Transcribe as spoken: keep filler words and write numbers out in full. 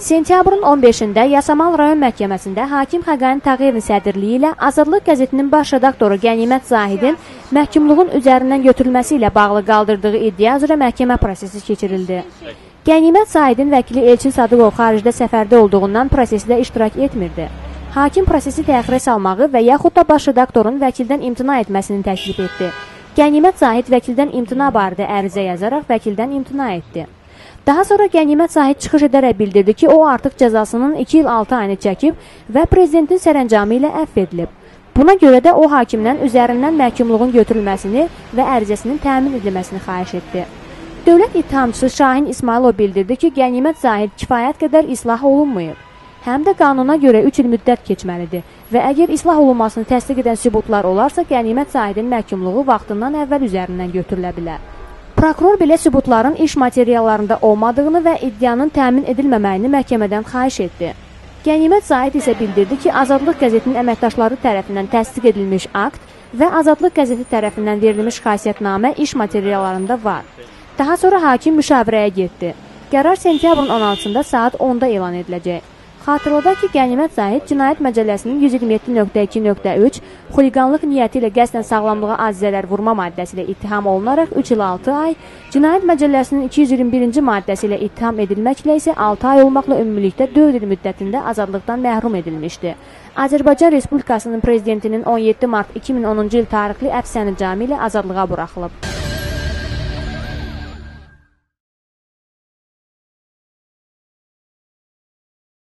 Sentyabrın on beşində Yasamal rayon məhkəməsində hakim Xəqani Tağıyevin sədrliyi ilə Azadlıq qəzetinin baş redaktoru Qənimət Zahidin məhkumluğun üzərindən götürülməsi ilə bağlı qaldırdığı iddia üzrə məhkəmə prosesi keçirildi. Qənimət Zahidin vəkili Elçin Sadıqov xaricdə səfərdə olduğundan prosesdə iştirak etmirdi. Hakim prosesi təxirə salmağı və yaxud da baş redaktorun vəkildən imtina etməsini təklif etdi. Qənimət Zahid vəkildən imtina barədə ərizə yazaraq vəkildən imtina etdi. Daha sonra Qənimət Zahid çıxış edərək bildirdi ki, o artıq cəzasının iki il altı ayını çəkib və prezidentin sərəncamı ilə əfv edilib. Buna görə də o hakimdən üzərindən məhkumluğun götürülməsini və ərizəsinin təmin edilməsini xahiş etdi. Dövlət ittihamçısı Şahin İsmailov bildirdi ki, Qənimət Zahid kifayət qədər islah olunmayıb. Həm də qanuna görə üç il müddət keçməlidir və əgər islah olunmasını təsdiq edən sübutlar olarsa, Qənimət Zahidin məhkumluğu vaxtından əvvəl üzərindən götürülə bilər. Prokuror belə sübutların iş materiallarında olmadığını və iddianın təmin edilməməyini məhkəmədən xahiş etdi. Qənimət Zahid isə bildirdi ki, Azadlıq qəzetinin əməkdaşları tərəfindən təsdiq edilmiş akt və Azadlıq qəzeti tərəfindən verilmiş xasiyyətnamə iş materiallarında var. Daha sonra hakim müşavirəyə getdi. Qərar sentyabrın on altısında saat onda elan ediləcək. Xatırladaq ki, Qənimət Zahid Cinayət Məcəlləsinin yüz iyirmi yeddi nöqtə iki nöqtə üç xuliqanlıq niyyəti ilə qəsdən sağlamlığa azizələr vurma maddəsi ilə ittiham olunaraq üç il altı ay, Cinayət Məcəlləsinin iki yüz iyirmi birinci maddəsi ilə ittiham edilməklə isə altı ay olmaqla ümumilikdə dörd il müddətində azadlıqdan məhrum edilmişdi. Azərbaycan Respublikasının prezidentinin on yeddi mart iki min onuncu il tarixli əfv sərəncamı ilə azadlığa buraxılıb.